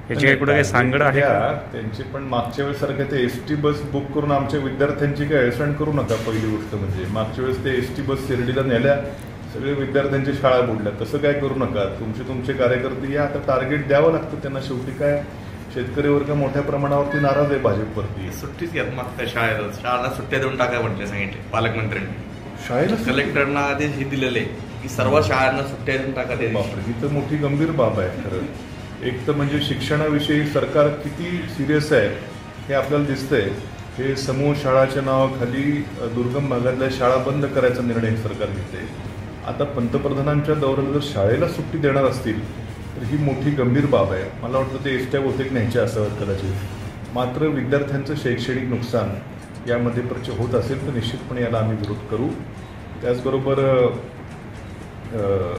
याची कुठे काही सांगड आहे का? त्यांची पण मागच्या वेळेस सारखं ते एसटी बस बुक करून आमच्या विद्यार्थ्यांची काही अडचण करू नका. पहिली गोष्ट म्हणजे मागच्या वेळेस ते एसटी बस शिर्डीला नेल्या, सगळे विद्यार्थ्यांची शाळा बुडल्या. तसं काय करू नका. तुमचे कार्यकर्ते या, आता टार्गेट द्यावं लागतं त्यांना. शेवटी काय शेतकरी वर्ग मोठ्या प्रमाणावरती नाराज आहे भाजपवरती. सुट्टीच घ्या मागच्या शाळेला सुट्ट्या देऊन टाकाय म्हटले, सांगितले पालकमंत्र्यांनी. शाळेला कलेक्टरना आदेश हे दिलेले की सर्व शाळांना सुट्ट्या देऊन टाका. बापरे, ही तर मोठी गंभीर बाब आहे खरं. एक तर म्हणजे शिक्षणाविषयी सरकार किती सिरियस आहे हे आपल्याला दिसतंय. हे समूह शाळाच्या नावाखाली दुर्गम भागातल्या शाळा बंद करायचा निर्णय सरकार घेते. आता पंतप्रधानांच्या दौऱ्याला जर शाळेला सुट्टी देणार असतील तर ही मोठी गंभीर बाब आहे. मला वाटतं ते एसट्या बहुतेक न्यायच्या असाव्यात कदाचित. मात्र विद्यार्थ्यांचं शैक्षणिक नुकसान यामध्ये होत असेल तर निश्चितपणे याला आम्ही विरोध करू. त्याचबरोबर